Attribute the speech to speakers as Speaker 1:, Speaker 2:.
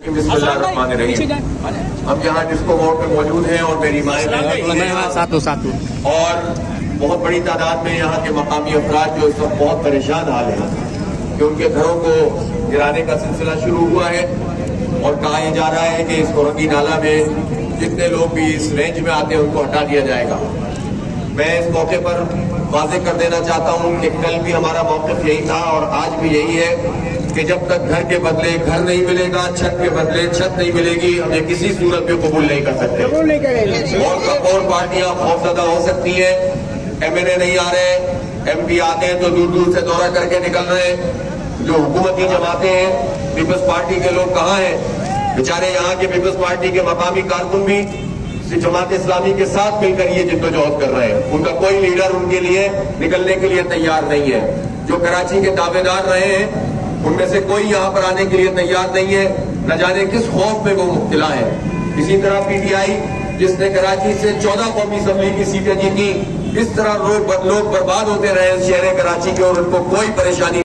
Speaker 1: बिस्मिल्लाहिर्रहमानिर्रहीम। हम यहाँ डिस्को मोड़ पे मौजूद हैं और मेरी माएँ और बहुत बड़ी तादाद में यहाँ के मकामी अफराद जो इस वक्त बहुत परेशान हाल हैं कि उनके घरों को गिराने का सिलसिला शुरू हुआ है और कहा यह जा रहा है कि इस कोरंगी नाला में जितने लोग भी इस रेंज में आते हैं उनको हटा दिया जाएगा। मैं इस मौके पर वाज़ेह कर देना चाहता हूँ कि कल भी हमारा मौक़िफ़ यही था और आज भी यही है कि जब तक घर के बदले घर नहीं मिलेगा, छत के बदले छत नहीं मिलेगी, हम ये किसी सूरत में कबूल नहीं कर सकते। और पार्टियां खौफज़दा हो सकती हैं, MNA नहीं आ रहे, MP आते हैं तो दूर दूर से दौरा करके निकल रहे हैं। जो हुकूमती जमातें हैं, पीपल्स पार्टी के लोग कहाँ हैं? बेचारे यहाँ के पीपल्स पार्टी के मकामी कारकुन भी जमात इस्लामी के साथ मिलकर ये जिद्दोजहद कर रहे हैं। उनका कोई लीडर उनके लिए निकलने के लिए तैयार नहीं है। जो कराची के दावेदार रहे हैं उनमें से कोई यहाँ पर आने के लिए तैयार नहीं है, न जाने किस खौफ में वो मुब्तला है। इसी तरह PTI जिसने कराची से 14 कौमी असम्बली की सीटें जीती, इस तरह लोग बर्बाद होते रहे शहर कराची के और उनको कोई परेशानी